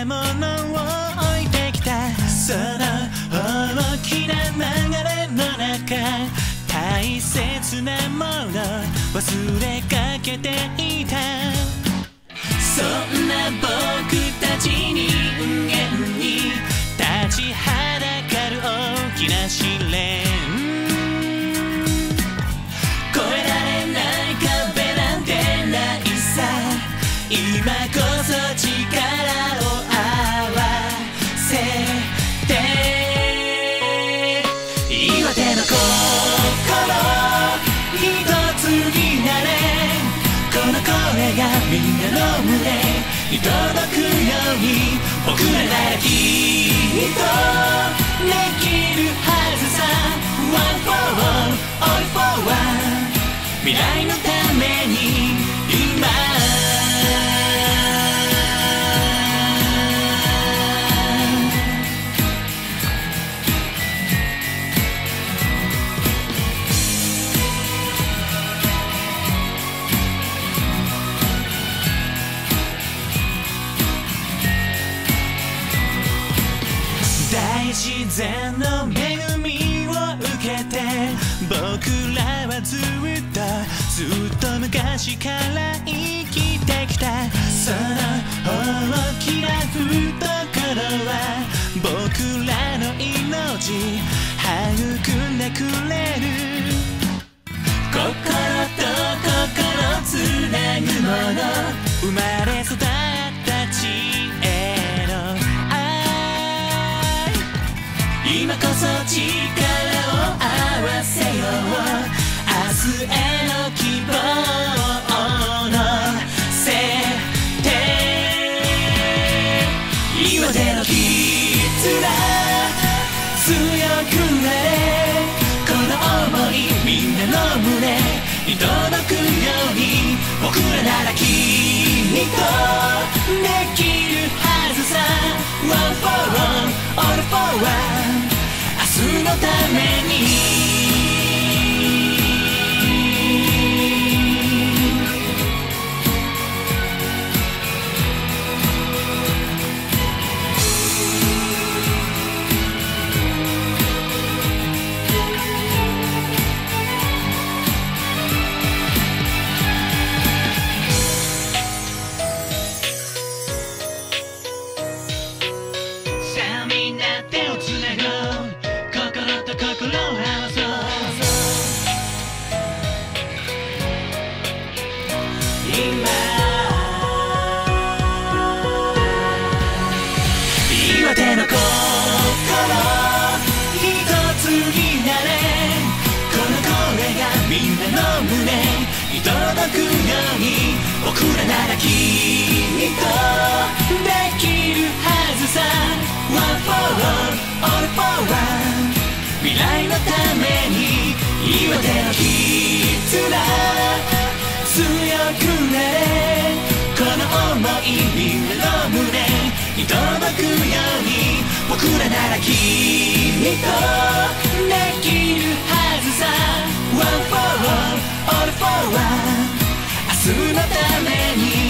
物を置いてきた。その大きな流れの中、大切なもの忘れかけていた。そんな僕たち人間に立ちはだかる大きな試練、越えられない壁なんてないさ。今こそ力を合わせて、岩手の心一つになれ。この声がみんなの胸に届くように、僕らならきっとできるはずさ。 One for all, all for one、 未来のために今大自然の恵みを受けて、僕らはずっと昔から生きてきた。その大きな懐は僕らの命育んでくれる。心と心つなぐもの、生まれ育った地への愛、今こそ力を合わせよう。明日への希望を乗せて、岩手の絆強くなれ。この想いみんなの胸に届くように、僕らならきっとできるはずさ。 One for all, all for one、 明日のためにみんな手をつなごう、心と心を合わそう。今岩手の心一つになれ。この声がみんなの胸に届くように、僕らならきっとできるはずさ。One for all, all for one、 未来のために岩手の絆強くなれ。この想いみんなの胸に届くように、僕らならきっとできるはずさ。 One for all, all for one、 明日のために